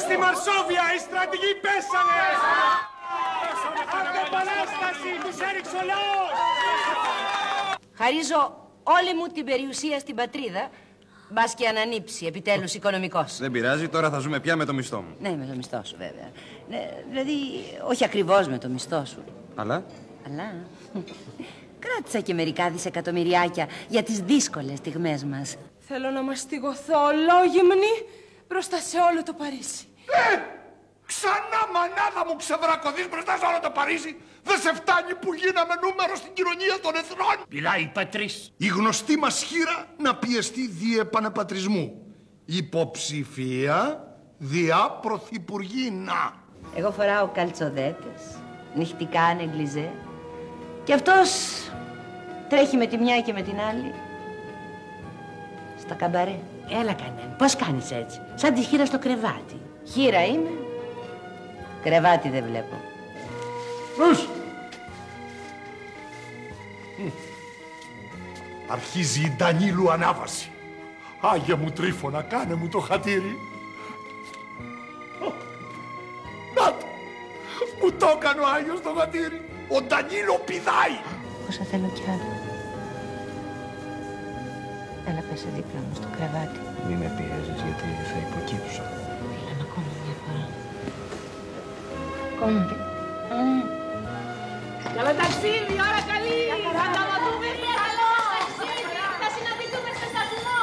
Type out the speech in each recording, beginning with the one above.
Στη Μαρσόβια οι στρατηγοί πέσανε! Αντεπανάσταση, τους έριξε ο λαός! Χαρίζω όλη μου την περιουσία στην πατρίδα, μπας και ανανύψει επιτέλους οικονομικός. Δεν πειράζει, τώρα θα ζούμε πια με το μισθό μου. Ναι, με το μισθό σου βέβαια. Ναι, δηλαδή, όχι ακριβώς με το μισθό σου. Αλλά? Κράτησα και μερικά δισεκατομμυριάκια για τις δύσκολες στιγμές μας. Θέλω να μαστιγωθώ ολόγυμνη μπροστά σε όλο το Παρίσι. Ξανά μανάδα μου ξεβρακωθείς μπροστά σε όλο το Παρίσι. Δεν σε φτάνει που γίναμε νούμερο στην κοινωνία των εθνών. Μιλάει πατρίς. Η γνωστή μας χείρα να πιεστεί δι' επανεπατρισμού. Υποψηφία διά πρωθυπουργίνα. Εγώ φοράω καλτσοδέτες, νυχτικά νεγκλιζέ. Και αυτός τρέχει με τη μια και με την άλλη στα καμπαρέ. Έλα κανένα, πώς κάνεις έτσι, σαν τη χείρα στο κρεβάτι. Χείρα είμαι, κρεβάτι δεν βλέπω. Αρχίζει η Ντανίλου ανάβαση. Άγια μου Τρίφωνα, κάνε μου το χατήρι. Να το, μου το έκανε ο Άγιος το χατήρι. Ο Ντανίλο πηδάει. Όσα θέλω κι άλλο. Έλα πέσε δίπλα μου στο κρεβάτι. Μη με πιέζεις γιατί θα υποκύψω. Έλα ακόμα μια φορά. Ακόμα και... Καλό ταξίδι, ώρα καλή! Θα τα δούμε! Καλό ταξίδι! Θα συναντηθούμε στο σταθμό!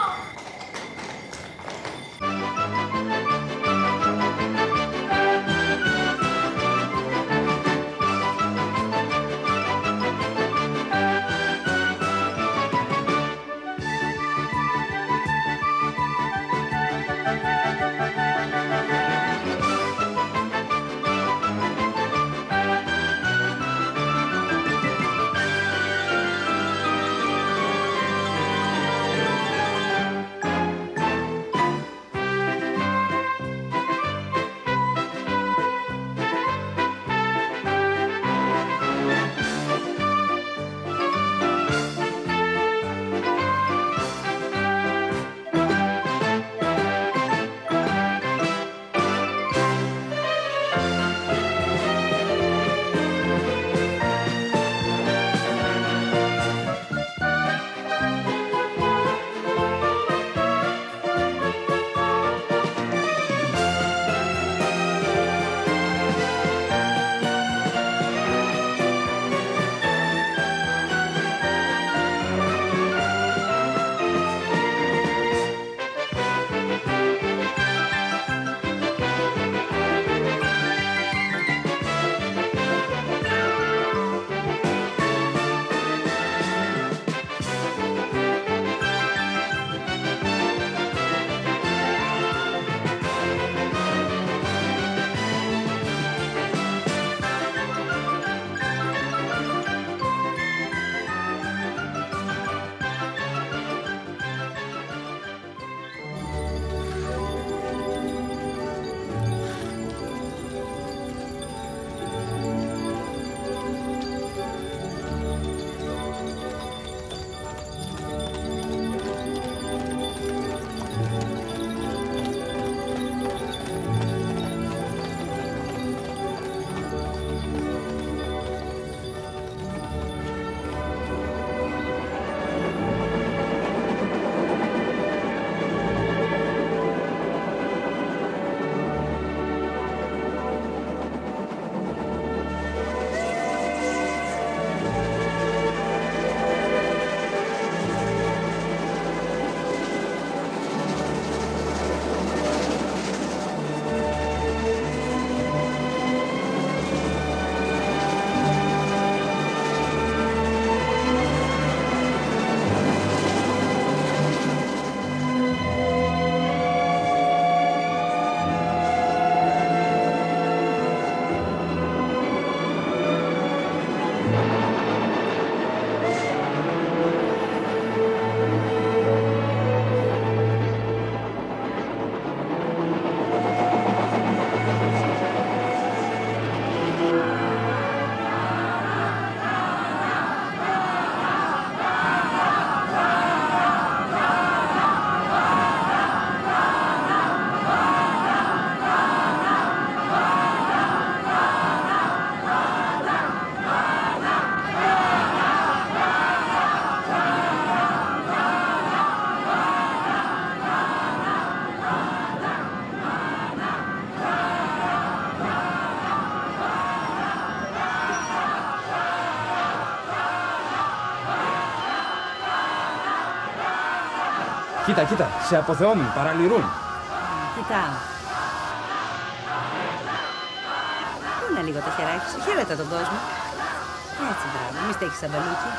Κοίτα, κοίτα, σε αποθεώνουν, παραλυρούν. Κοιτάω. Πού λίγο το χεράκι σου, χαίρετα τον κόσμο. Έτσι, μπράβο, μη στέκεις σαν μπαλούκι.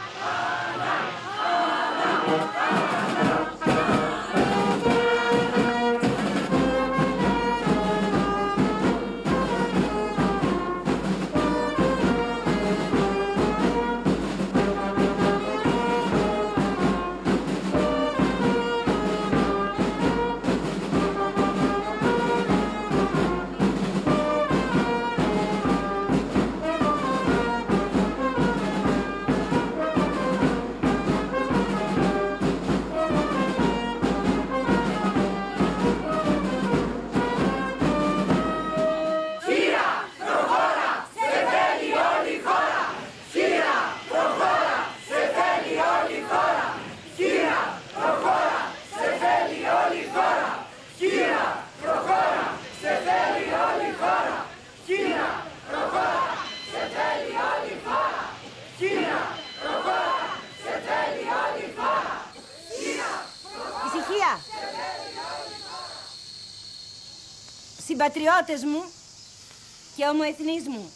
Συμπατριώτες μου και ομοεθνείς μου,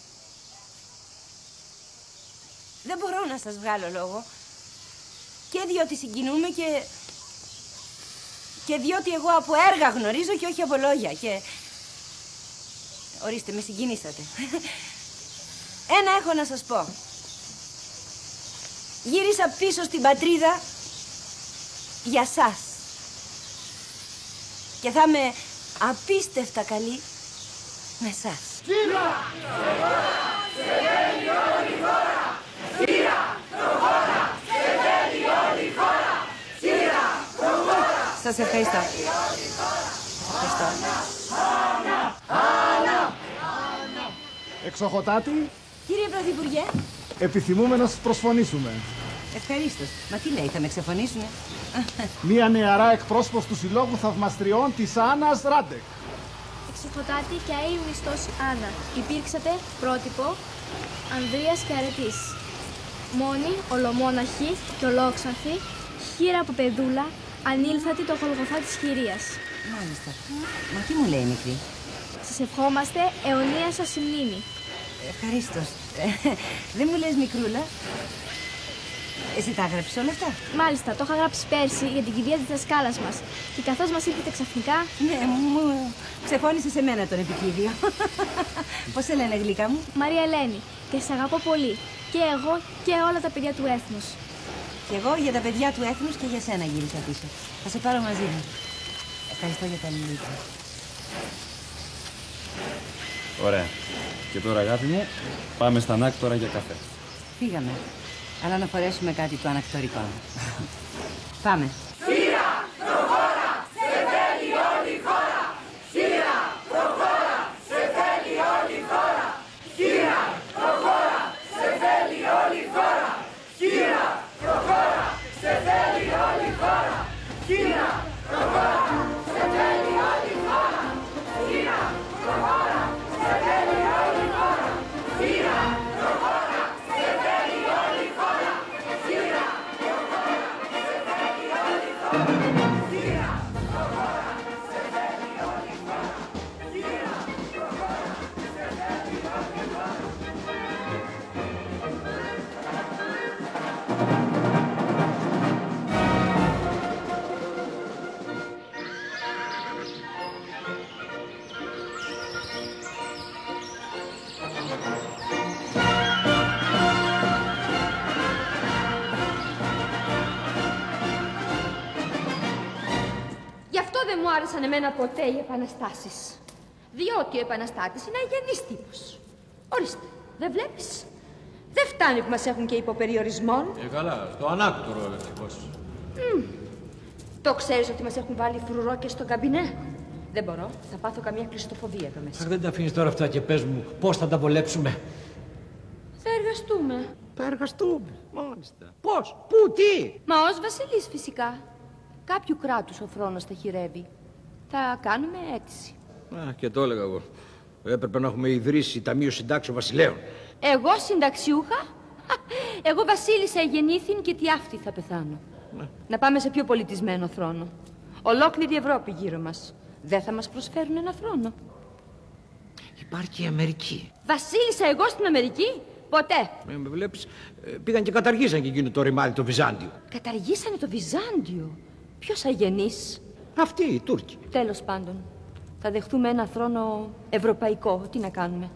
δεν μπορώ να σας βγάλω λόγο και διότι συγκινούμε και διότι εγώ από έργα γνωρίζω και όχι από λόγια και... Ορίστε, με συγκινήσατε. Ένα έχω να σας πω. Γύρισα πίσω στην πατρίδα για σας και θα είμαι απίστευτα καλή με εσάς. Κύρα! Σε θέλει όλη η χώρα! Κύρα! Προχώρα! Σε θέλει όλη η χώρα! Κύρα! Προχώρα! Σας ευχαριστώ. Ευχαριστώ. Εξοχοτάτη. Κύριε Πρωθυπουργέ. Επιθυμούμε να σας προσφωνήσουμε. Ευχαρίστως. Μα τι λέει, θα με ξεφωνήσουνε? Μία νεαρά εκπρόσωπος του Συλλόγου Θαυμαστριών της Άννας Ράντεκ. Εξοχοτάτη και αείμνηστος Άννα. Υπήρξατε πρότυπο Ανδρείας και Αρετής. Μόνη, ολομόναχη και ολόξαρθη, χείρα από παιδούλα, ανήλθατη το Γολγοθά της χειρίας. Μάλιστα. Μα τι μου λέει η μικρή? Σας ευχόμαστε αιωνία σας η μνήμη. Ευχαρίστως. Δεν μου λες μικρούλα? Εσύ τα έγραψες όλα αυτά? Μάλιστα, το είχα γράψει πέρσι για την κηδεία της δασκάλας μας. Και καθώς μας ήρθετε ξαφνικά... Ναι, μου ξεφώνησε σε μένα τον επικίδιο. Πώς σε λένε, γλυκά μου? Μαρία Ελένη. Και σε αγαπώ πολύ. Και εγώ και όλα τα παιδιά του έθνους. Και εγώ για τα παιδιά του έθνους και για σένα γύρισα πίσω. Θα σε πάρω μαζί μου. Ευχαριστώ για τα αλληλούια. Ωραία. Και τώρα, αγάπη μου, πάμε στα Ανάκτορα για καφέ. Φύγαμε. Αλλά να φορέσουμε κάτι το ανακτορικό. Πάμε. Κύρα! Προχώρα! Σε θέλει όλη η χώρα! Κύρα! Προχώρα! Σε θέλει όλη η χώρα! Κύρα! Προχώρα! Σε θέλει όλη η χώρα! Κύρα! Προχώρα! Σε θέλει όλη η χώρα! Κύρα! Προχώρα! Σε θέλει όλη η χώρα! Κύρα! Προχώρα! Σε θέλει όλη η χώρα! Κύρα! Προχώρα! Σε θέλει όλη η χώρα! Κύρα! Προχώρα! Σε θέλει όλη η χώρα! Κύρα! Προχώρα! Σε θέλει όλη η χώρα! Κύρα! Προχώρα! Σε θέλει όλη η χώρα! Γι' αυτό δεν μου άρεσαν εμένα ποτέ οι επαναστάσεις. Διότι ο επαναστάτης είναι αγενής τύπος. Ορίστε, δεν βλέπεις? Δεν φτάνει που μας έχουν και υποπεριορισμών. Καλά, στο ανάκτορο ευτυχώς. Το ξέρεις ότι μας έχουν βάλει φρουρό και στο καμπινέ? Δεν μπορώ, θα πάθω καμία κλειστοφοβία εδώ μέσα. Αχ, δεν τα αφήνεις τώρα αυτά και πες μου πώς θα τα βολέψουμε. Θα εργαστούμε. Θα εργαστούμε, μάλιστα. Πώς, πού, τι? Μα ως βασιλής φυσικά. Κάποιου κράτους ο θρόνος θα χειρεύει. Θα κάνουμε αίτηση. Α, και το έλεγα εγώ. Έπρεπε να έχουμε ιδρύσει Ταμείο Συντάξεων Βασιλέων. Εγώ συνταξιούχα? Εγώ βασίλισσα γεννήθην και τι αυτή θα πεθάνω. Να πάμε σε πιο πολιτισμένο θρόνο. Ολόκληρη η Ευρώπη γύρω μας. Δεν θα μας προσφέρουν ένα θρόνο? Υπάρχει η Αμερική. Βασίλισσα εγώ στην Αμερική? Ποτέ. Με βλέπεις, πήγαν και καταργήσαν και εκείνο το ρημάδι το Βυζάντιο. Καταργήσανε το Βυζάντιο? Ποιος αγενής? Αυτοί οι Τούρκοι. Τέλος πάντων, θα δεχτούμε ένα θρόνο ευρωπαϊκό. Τι να κάνουμε?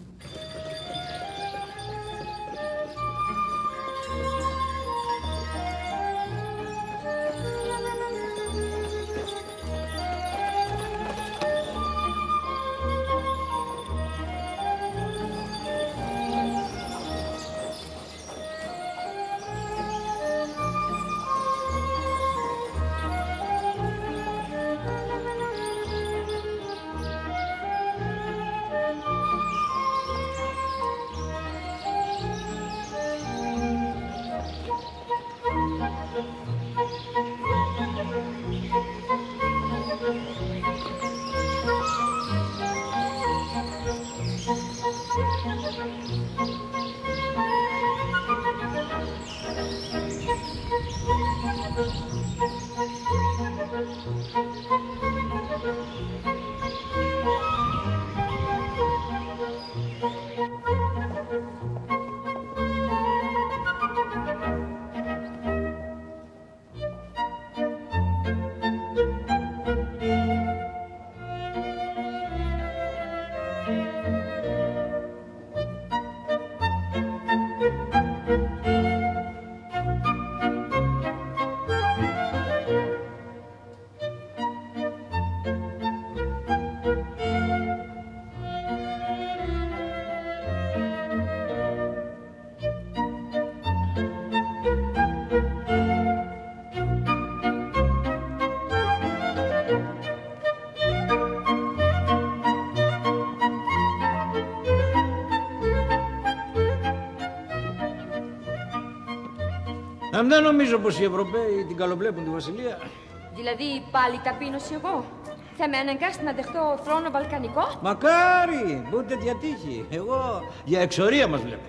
Δεν νομίζω πως οι Ευρωπαίοι την καλοβλέπουν τη Βασιλεία. Δηλαδή πάλι ταπείνωση εγώ? Θα με αναγκάσει να δεχτώ θρόνο βαλκανικό? Μακάρι, ούτε τέτοια τύχη. Εγώ για εξορία μας βλέπω.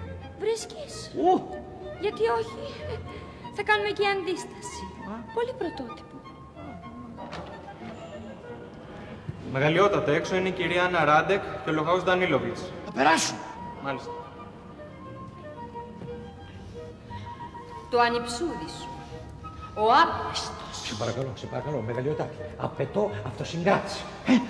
Βρίσκεις? Γιατί όχι? Θα κάνουμε και αντίσταση. Πολύ πρωτότυπο. Μεγαλειότατα, έξω είναι η κυρία Άννα Ράντεκ και ο Λοχάους Ντανίλοβιτς. Θα περάσουν. Μάλιστα. Το ανιψούδι σου. Ο άπιστος. Σε παρακαλώ, μεγαλειοτάτη. Απαιτώ αυτοσυγκράτηση.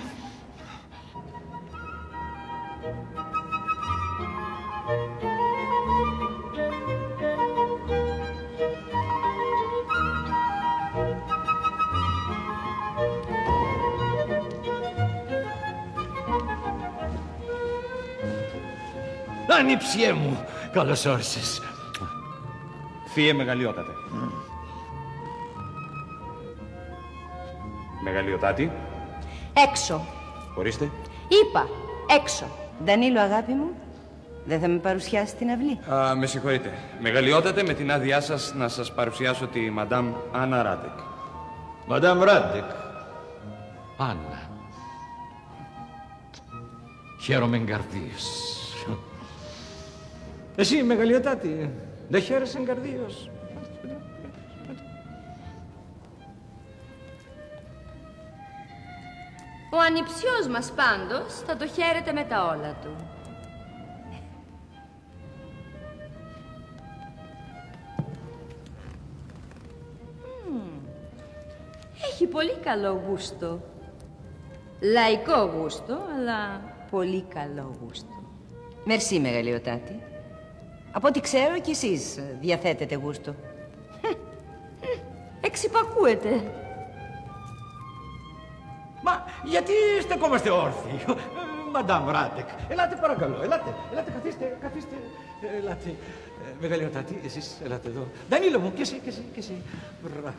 Ανήψιέ μου, καλώς όρισες. Θείε μεγαλειότατε. Μεγαλειοτάτη. Έξω. Ορίστε. Είπα, έξω. Ντανίλο, αγάπη μου, δεν θα με παρουσιάσει την αυλή? Με συγχωρείτε. Μεγαλειότατε, με την άδειά σας να σας παρουσιάσω τη Μαντάμ Άννα Ράντεκ. Μαντάμ Ράντεκ. Άννα. Χαίρομαι εγκαρδίως. Εσύ, μεγαλειοτάτη, δεν χαίρεσαι εγκαρδίως? Ο ανιψιός μας πάντως θα το χαίρεται με τα όλα του. Έχει πολύ καλό γούστο. Λαϊκό γούστο, αλλά πολύ καλό γούστο. Μερσή, μεγαλειοτάτη. Από ό,τι ξέρω κι εσείς διαθέτετε γούστο. Εξυπακούεται. Μα γιατί στεκόμαστε όρθιοι? Μαντάμ Ράντεκ, ελάτε παρακαλώ, ελάτε, καθίστε, ελάτε. Μεγαλειοτάτη, εσείς ελάτε εδώ. Ντανίλο μου, και εσύ. Μπράβο.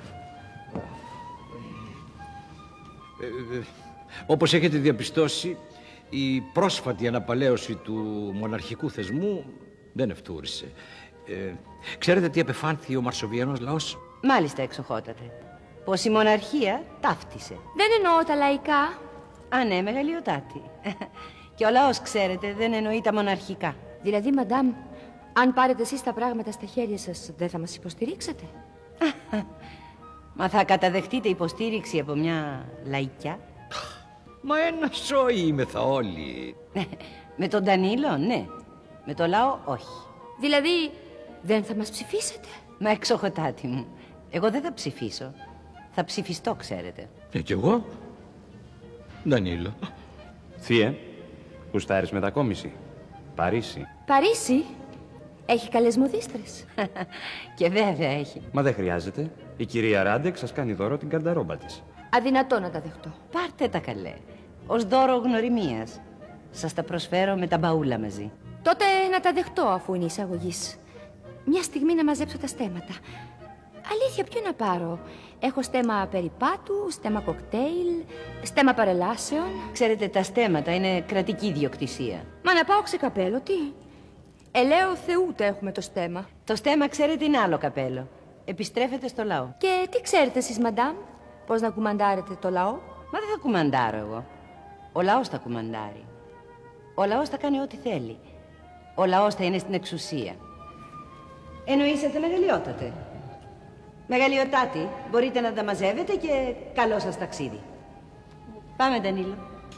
Όπως έχετε διαπιστώσει, η πρόσφατη αναπαλαίωση του μοναρχικού θεσμού δεν ευτούρισε. Ξέρετε τι επεφάνθη ο Μαρσοβιανός λαός? Μάλιστα, εξοχότατε. Πως η μοναρχία ταύτισε. Δεν εννοώ τα λαϊκά. Α, ναι, μεγαλειοτάτη. Και ο λαός, ξέρετε, δεν εννοεί τα μοναρχικά. Δηλαδή, μαντάμ, αν πάρετε εσείς τα πράγματα στα χέρια σας, δεν θα μας υποστηρίξετε? Μα θα καταδεχτείτε υποστήριξη από μια λαϊκιά? Μα ένα σόι είμεθα όλοι. Με τον Ντανίλο, ναι. Με το λαό, όχι. Δηλαδή, δεν θα μας ψηφίσετε? Μα εξοχοτάτη μου, εγώ δεν θα ψηφίσω. Θα ψηφιστώ, ξέρετε. Κι εγώ. Ντανίλο. Θεία, γουστάρεις μετακόμιση? Παρίσι. Παρίσι? Έχει καλές μοδίστρες. Και βέβαια έχει. Μα δεν χρειάζεται. Η κυρία Ράντεκ σας κάνει δώρο την καρνταρόμπα της. Αδυνατό να τα δεχτώ. Πάρτε τα καλέ. Ως δώρο γνωριμίας. Σας τα προσφέρω με τα μπαούλα μαζί. Τότε να τα δεχτώ αφού είναι εισαγωγής. Μια στιγμή να μαζέψω τα στέματα. Αλήθεια, ποιο να πάρω? Έχω στέμα περιπάτου, στέμα κοκτέιλ, στέμα παρελάσεων. Ξέρετε, τα στέματα είναι κρατική ιδιοκτησία. Μα να πάω ξεκαπέλο, τι? Ελέω Θεού το έχουμε το στέμα. Το στέμα, ξέρετε, είναι άλλο καπέλο. Επιστρέφεται στο λαό. Και τι ξέρετε εσείς, μαντάμ? Πώς να κουμαντάρετε το λαό? Μα δεν θα κουμαντάρω εγώ. Ο λαός θα κουμαντάρει. Ο λαός θα κάνει ό,τι θέλει. Ο λαός θα είναι στην εξουσία. Εννοήσετε, μεγαλειότατε? Μεγαλειοτάτη, μπορείτε να τα μαζεύετε και καλό σας ταξίδι. Πάμε, Ντανίλο.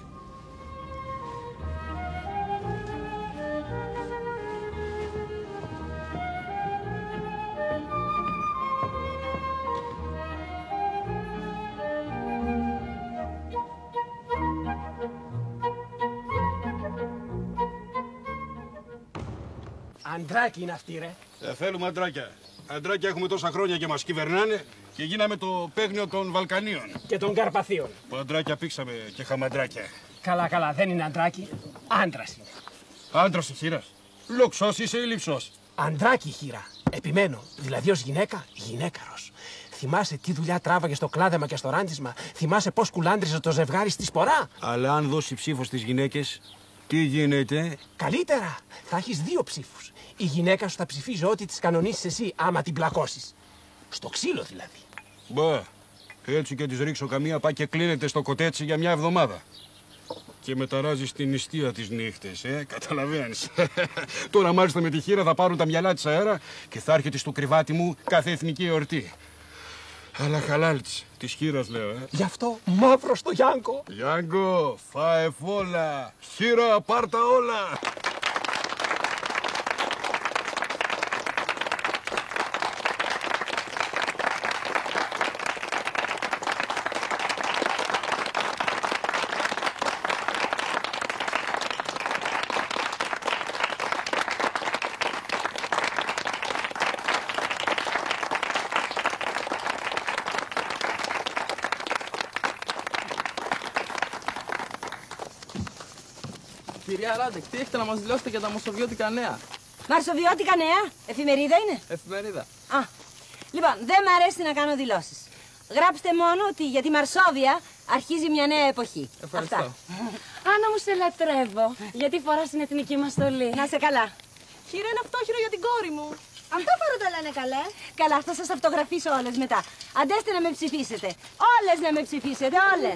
Αντράκι είναι αυτή, ρε. Δεν θέλουμε αντράκια. Αντράκια έχουμε τόσα χρόνια και μας κυβερνάνε και γίναμε το παίγνιο των Βαλκανίων. Και των Καρπαθίων. Που αντράκια πήξαμε και χαμαντράκια. Καλά, καλά, δεν είναι αντράκι. Άντρας είναι. Άντρας η χείρας. Λοξός είσαι ή λυψός? Αντράκι η χείρα. Επιμένω. Δηλαδή ως γυναίκα, γυναίκαρος. Θυμάσαι τι δουλειά τράβαγε στο κλάδεμα και στο ράντισμα? Θυμάσαι πώς κουλάντριζε το ζευγάρι στη σπορά? Αλλά αν δώσει ψήφο στις γυναίκες, τι γίνεται? Καλύτερα. Θα έχεις 2 ψήφους. Η γυναίκα σου θα ψηφίζει ό,τι της κανονίσεις εσύ, άμα την πλακώσεις. Στο ξύλο δηλαδή. Μπα, έτσι και της ρίξω καμία, πάει και κλείνεται στο κοτέτσι για μια εβδομάδα. Και μεταράζει στην νηστεία τις νύχτες, καταλαβαίνεις. Τώρα μάλιστα με τη χείρα θα πάρουν τα μυαλά της αέρα και θα έρχεται στο κρεβάτι μου κάθε εθνική εορτή. Αλλά χαλάλτς, της χείρας λέω, Γι' αυτό μαύρο στο Γιάνκο. Γιάνκο, φάε φόλα, χείρα πάρτα όλα. Κυρία Ράντεκ, τι έχετε να μας δηλώσετε για τα μαρσοβιώτικα νέα? Μαρσοβιώτικα νέα, εφημερίδα είναι? Εφημερίδα. Α, λοιπόν, δεν μ' αρέσει να κάνω δηλώσεις. Γράψτε μόνο ότι για τη Μαρσόβια αρχίζει μια νέα εποχή. Ευχαριστώ. Αυτά. Άννα μου, σε λατρεύω. Γιατί φοράς την εθνική μας στολή? Να σε καλά. Χείρα, είναι αυτόχειρο για την κόρη μου. Αυτό φορώ το λένε καλέ. Καλά, θα σας αυτογραφήσω όλες μετά. Αντέστε να με ψηφίσετε. Όλες να με ψηφίσετε, όλες.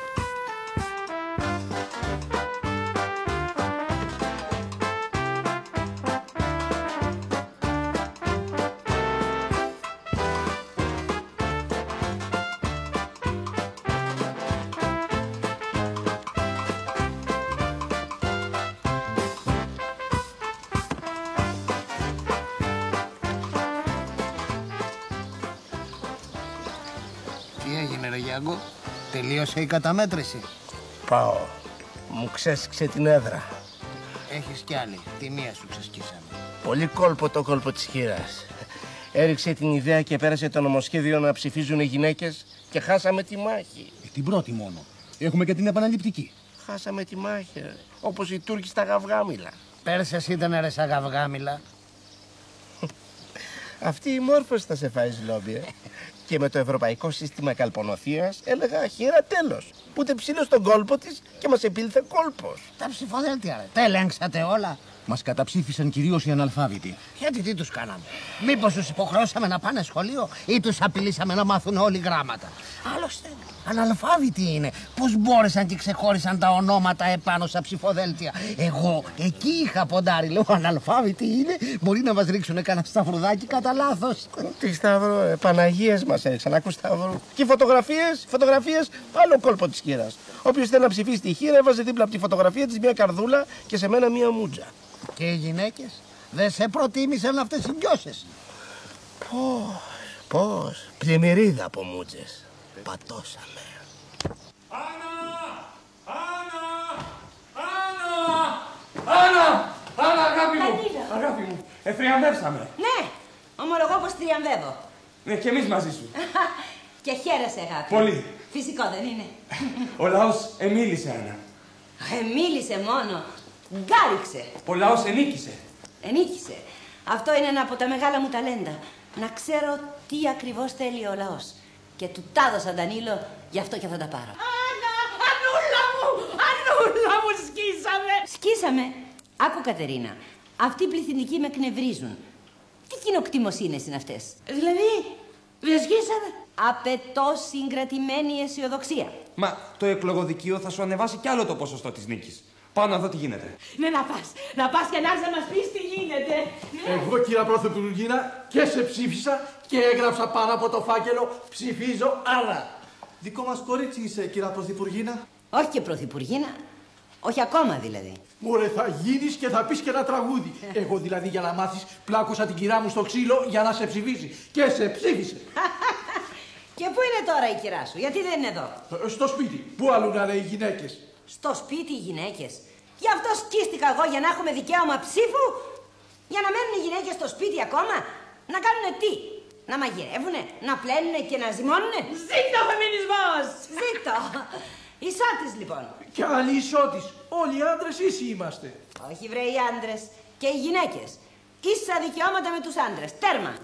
Τι έγινε ρε Γιάνγκο, τελείωσε η καταμέτρηση? Πάω. Μου ξέσκησε την έδρα. Έχεις κι άλλη, τη μία σου ξεσκίσαμε. Πολύ κόλπο το κόλπο της χείρας. Έριξε την ιδέα και πέρασε το νομοσχέδιο να ψηφίζουν οι γυναίκες και χάσαμε τη μάχη. Την πρώτη μόνο. Έχουμε και την επαναληπτική. Χάσαμε τη μάχη, ρε. Όπως οι Τούρκοι στα γαυγάμιλα. Πέρσες ήταν ρε σαν γαυγάμιλα. Αυτή η μόρφωση θα σε φάει ζλόμπι, Και με το ευρωπαϊκό σύστημα καλπονοθείας έλεγα χείρα τέλος. Που τε ψήλω στον κόλπο της και μας επήλθε κόλπος. Τα ψηφοδέλτια ρε, τα ελέγξατε όλα. Μας καταψήφισαν κυρίως οι αναλφάβητοι. Γιατί τι τους κάναμε? Μήπως τους υποχρεώσαμε να πάνε σχολείο ή τους απειλήσαμε να μάθουν όλοι γράμματα? Άλλωστε, αναλφάβητοι είναι. Πώς μπόρεσαν και ξεχώρισαν τα ονόματα επάνω στα ψηφοδέλτια? Εγώ εκεί είχα ποντάρει. Λέω, αναλφάβητοι είναι. Μπορεί να μας ρίξουν κανένα σταυρουδάκι κατά λάθος. Τι σταυρό, Παναγίες μας έριξαν. Ακούς σταυρό. Και οι φωτογραφίες, άλλο κόλπο της χείρας. Όποιος θέλει να ψηφίσει τη χείρα έβαζε δίπλα από τη φωτογραφία της μια καρδούλα και σε μένα μια μούτζα. Και οι γυναίκες δεν σε προτίμησαν αυτές οι γκιόσες? Πώς, πλημμυρίδα από μούτζες. Πατώσαμε. Άννα, αγάπη μου, θριαμβεύσαμε. Ναι, ομολογώ πως θριαμβεύω. Ναι, και εμείς μαζί σου. Και χαίρεσαι, αγάπη. Πολύ. Φυσικό δεν είναι? Ο λαός εμίλησε, Άννα. Εμίλησε μόνο. Γκάριξε. Ο λαός ενίκησε. Ενίκησε. Αυτό είναι ένα από τα μεγάλα μου ταλέντα. Να ξέρω τι ακριβώς θέλει ο λαός. Και του τα έδωσα, Ντανίλο, γι' αυτό και θα τα πάρω. Ανούλα μου, σκίσαμε. Σκίσαμε. Άκου, Κατερίνα. Αυτοί οι πληθυντικοί με εκνευρίζουν. Τι κοινοκτημοσύνες είναι αυτές? Δηλαδή, δεν σκίσαμε? Απαιτώ συγκρατημένη αισιοδοξία. Μα το εκλογοδικείο θα σου ανεβάσει κι άλλο το ποσοστό της νίκης. Πάω να δω τι γίνεται. Ναι, να πας και να έρθεις να μας πεις τι γίνεται. Εγώ, κύριε Πρωθυπουργίνα, και σε ψήφισα και έγραψα πάνω από το φάκελο ψηφίζω άλλα. Δικό μας κορίτσι είσαι, κύριε Πρωθυπουργίνα. Όχι και Πρωθυπουργίνα. Όχι ακόμα δηλαδή. Μωρέ, θα γίνεις και θα πεις και ένα τραγούδι. Εγώ δηλαδή, για να μάθεις, πλάκωσα την κυρά μου στο ξύλο για να σε ψηφίσει. Και σε ψήφισε. Και πού είναι τώρα η κυρά σου, γιατί δεν είναι εδώ? Στο σπίτι. Πού αλλού να είναι οι γυναίκες? Στο σπίτι οι γυναίκες. Γι' αυτό σκίστηκα εγώ, για να έχουμε δικαίωμα ψήφου. Για να μένουν οι γυναίκες στο σπίτι ακόμα. Να κάνουνε τι? Να μαγειρεύουνε, να πλένουνε και να ζυμώνουνε? Ζήτω ο φεμινισμός! Ζήτω! Ισότης λοιπόν. Κι άλλοι ισότης. Όλοι οι άντρες ίσοι είμαστε. Όχι βρε οι άντρες. Και οι γυναίκες. Ίσα δικαιώματα με τους άντρες. Τέρμα.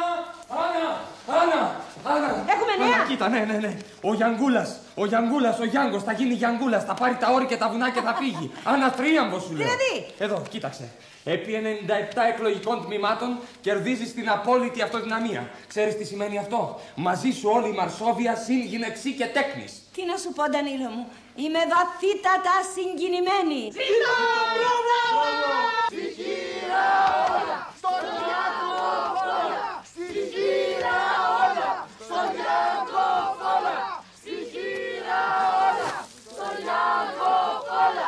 Άννα! Έχουμε νέα. Άννα, κοίτα, ναι. Ο Γιάνγκος θα γίνει Γιανγκούλας. Θα πάρει τα όρη και τα βουνά και θα φύγει. Άννα, τρίαμβο σου λέω. Δηλαδή. Εδώ, κοίταξε. Επί 97 εκλογικών τμήματων κερδίζεις την απόλυτη αυτοδυναμία. Ξέρεις τι σημαίνει αυτό? Μαζί σου όλη η Μαρσόβια συν γυναιξή και τέκνης. Τι να σου πω, Ντανίλο μου. Είμαι βαθύτατα συγκινημένη. Ζήτω! Στη χείρα όλα! Στον Γιάνγκο όλα! Στη χείρα όλα! Στον Γιάνγκο όλα! Στη χείρα όλα! Στον Γιάνγκο όλα!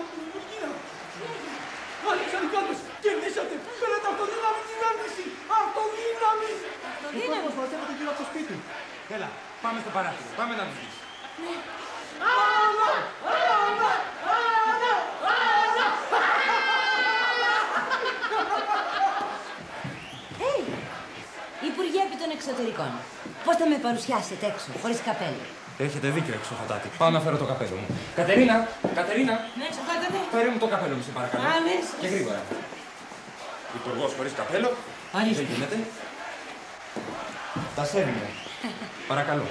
Αλεξανδρικάτες, κερδίσατε! Πέρατε αυτοδύναμη κυβέρνηση! Αυτοδύναμη! Λοιπόν, μας μαζεύετε γύρω από το σπίτι. Έλα, πάμε στο παράθυρο. Πάμε να τους δεις. Υπουργέ επί των Εξωτερικών. Πώς θα με παρουσιάσετε έξω, χωρίς καπέλο? Έχετε δίκιο, εξοχοτάτη. Πάω να φέρω το καπέλο μου. Κατερίνα! Ναι, εξοχότατε. Φέρε μου το καπέλο μου, σε παρακαλώ. Αμέσως. Και γρήγορα. Υπουργός χωρίς καπέλο. Δεν γίνεται. Τα σέβημε. Παρακαλώ.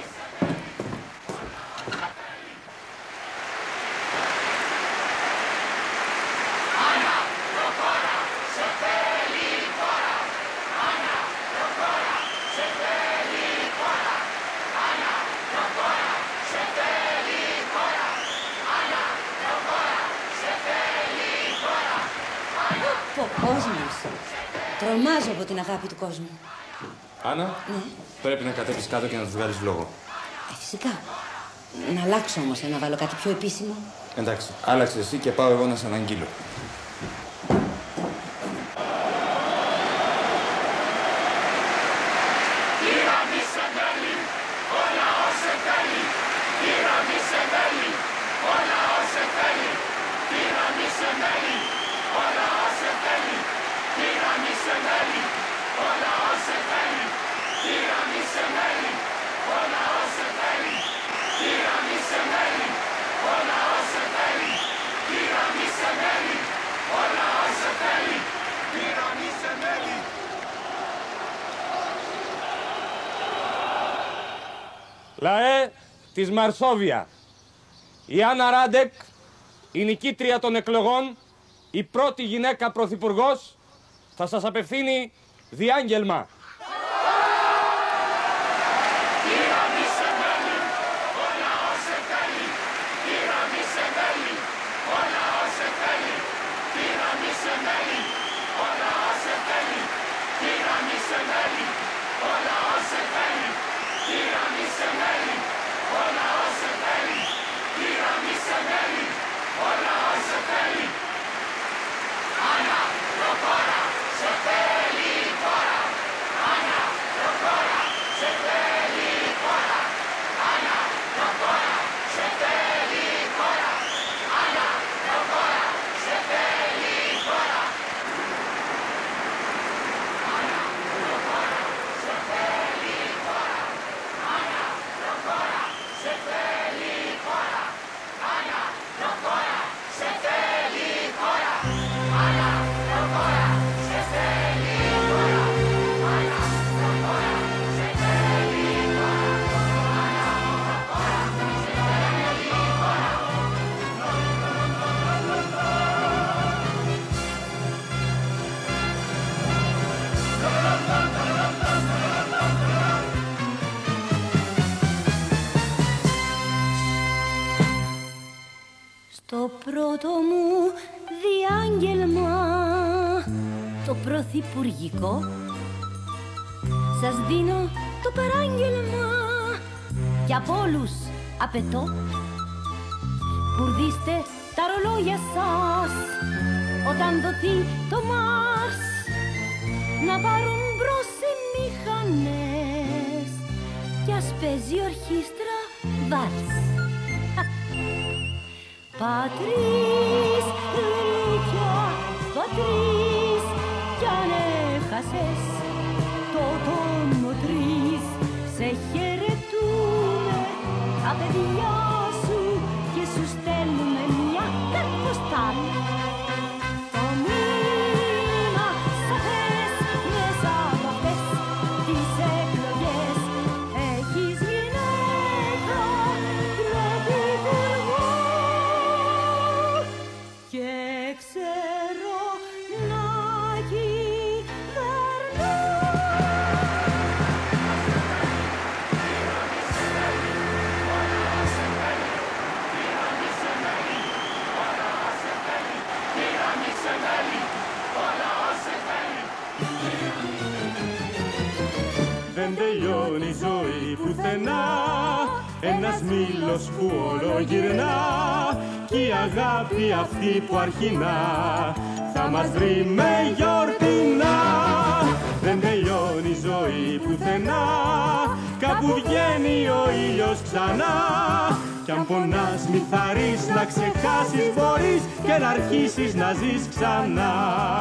Ο κόσμος. Τρομάζω από την αγάπη του κόσμου. Άννα, Ναι. πρέπει να κατέβεις κάτω και να τους βγάλεις λόγο. Φυσικά. Να αλλάξω όμως, να βάλω κάτι πιο επίσημο. Εντάξει, άλλαξε εσύ και πάω εγώ να σε αναγγείλω. Λαέ της Μαρσόβια, η Άννα Ράντεκ, η νικήτρια των εκλογών, η πρώτη γυναίκα πρωθυπουργός θα σας απευθύνει διάγγελμα. Το πρώτο μου διάγγελμα, το πρωθυπουργικό, σας δίνω το παράγγελμα κι από όλους απαιτώ μπουρδίστε τα ρολόγια σας όταν δοθεί το Μάρς, να πάρουν μπρος οι μηχανές κι ας παίζει ορχήστρα βάλς. Πατρίς, γλυκιά, πατρίς, κι αν έχασες το τόνο τρεις, σε χαιρετούμε τα παιδιά σου και σου στέλνουμε μια καρποστάλ. Το μήνα σαφές μέσα από αυτές τις εκλογές έχεις γυναίκα πρωθυπουργό. Και ξέρω να κυβερνώ. Δεν τελειώνει η ζωή πουθενά, ένας μήλος που όλο γυρνά, κι η αγάπη αυτή που αρχινά θα μας βρει με γιορτινά. Δεν τελειώνει η ζωή πουθενά, κάπου βγαίνει ο ήλιος ξανά, κι αν πονάς μη θαρρείς, να ξεχάσεις μπορείς και να αρχίσεις να ζεις ξανά.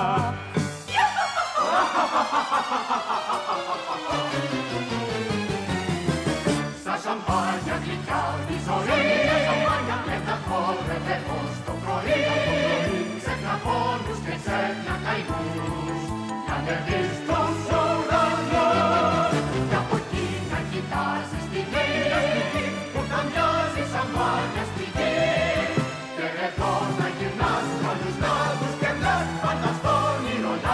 Στα σαμπάνια γλυκιά τη ζωή, με τα χόρευε ως το πρωί, ξέχνα πόνους και ξέχνα καημούς, κι ανεβείς στον ουρανό, κι από εκεί να κοιτάζεις τη γη, που θα μοιάζει σαμπάνια στη γη, και εδώ να γυρνάς όλους ναούς και μιας πάντα στον όνειρο να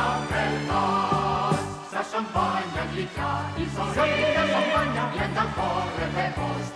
περνάς. Στα σαμπάνια γλυκιά η ζωή, με τα χόρευε ως